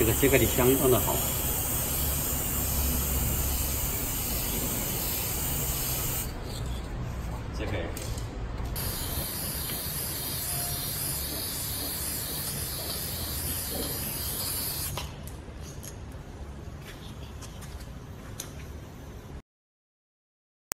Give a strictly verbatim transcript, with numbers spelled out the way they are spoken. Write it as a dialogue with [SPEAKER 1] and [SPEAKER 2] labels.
[SPEAKER 1] 这个切开的相当的好。切开。